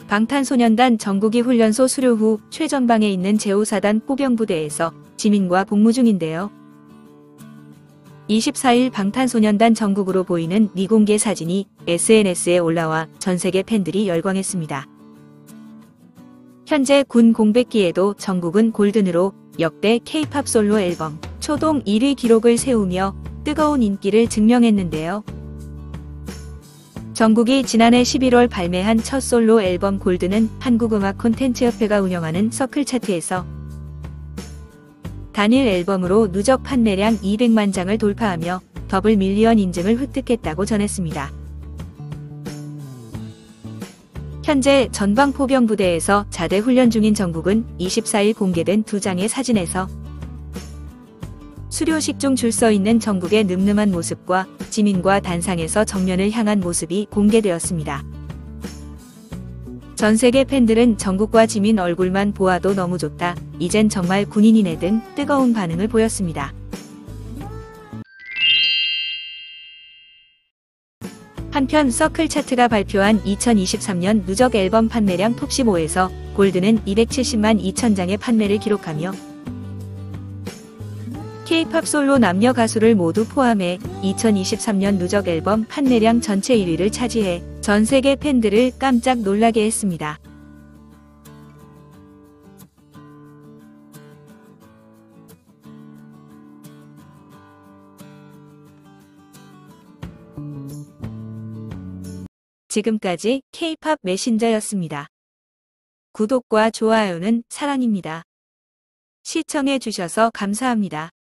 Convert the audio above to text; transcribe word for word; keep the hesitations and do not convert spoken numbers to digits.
방탄소년단 정국이 훈련소 수료 후 최전방에 있는 제오 사단 포병부대에서 지민과 복무 중인데요. 이십사일 방탄소년단 정국으로 보이는 미공개 사진이 에스엔에스에 올라와 전세계 팬들이 열광했습니다. 현재 군 공백기에도 정국은 골든으로 역대 케이팝 솔로 앨범 초동 일 위 기록을 세우며 뜨거운 인기를 증명했는데요. 정국이 지난해 십일월 발매한 첫 솔로 앨범 골드는 한국음악 콘텐츠협회가 운영하는 서클 차트에서 단일 앨범으로 누적 판매량 이백만 장을 돌파하며 더블 밀리언 인증을 획득했다고 전했습니다. 현재 전방포병부대에서 자대 훈련 중인 정국은 이십사일 공개된 두 장의 사진에서 수료식 중 줄 서 있는 정국의 늠름한 모습과 지민과 단상에서 정면을 향한 모습이 공개되었습니다. 전세계 팬들은 정국과 지민 얼굴만 보아도 너무 좋다, 이젠 정말 군인이네 등 뜨거운 반응을 보였습니다. 한편 서클 차트가 발표한 이천이십삼년 누적 앨범 판매량 톱 십오에서 골드는 이백칠십만 이천 장의 판매를 기록하며 케이팝 솔로 남녀 가수를 모두 포함해 이천이십삼년 누적 앨범 판매량 전체 일 위를 차지해 전 세계 팬들을 깜짝 놀라게 했습니다. 지금까지 케이팝 메신저였습니다. 구독과 좋아요는 사랑입니다. 시청해 주셔서 감사합니다.